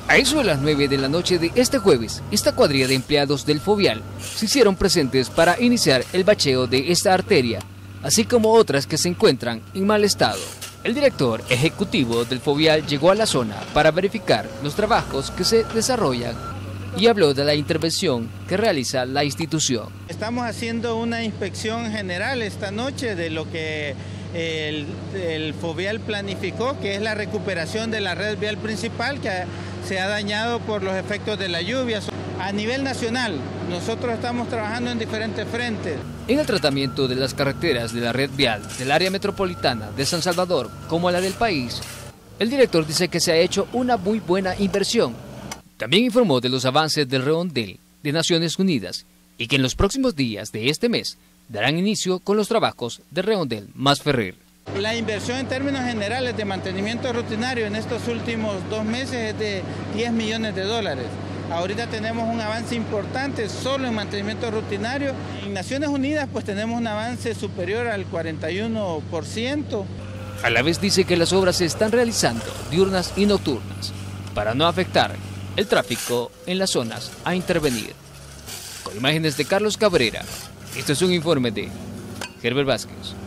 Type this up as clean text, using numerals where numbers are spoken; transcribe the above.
A eso de las 9 de la noche de este jueves, esta cuadrilla de empleados del Fovial se hicieron presentes para iniciar el bacheo de esta arteria, así como otras que se encuentran en mal estado. El director ejecutivo del Fovial llegó a la zona para verificar los trabajos que se desarrollan y habló de la intervención que realiza la institución. Estamos haciendo una inspección general esta noche de lo que el Fovial planificó, que es la recuperación de la red vial principal que se ha dañado por los efectos de la lluvia. A nivel nacional, nosotros estamos trabajando en diferentes frentes. En el tratamiento de las carreteras de la red vial del área metropolitana de San Salvador como la del país, el director dice que se ha hecho una muy buena inversión. También informó de los avances del redondel de Naciones Unidas y que en los próximos días de este mes darán inicio con los trabajos del redondel Masferrer. La inversión en términos generales de mantenimiento rutinario en estos últimos 2 meses es de $10 millones. Ahorita tenemos un avance importante solo en mantenimiento rutinario. En Naciones Unidas pues tenemos un avance superior al 41%. A la vez dice que las obras se están realizando diurnas y nocturnas para no afectar el tráfico en las zonas a intervenir. Con imágenes de Carlos Cabrera, esto es un informe de Herbert Vázquez.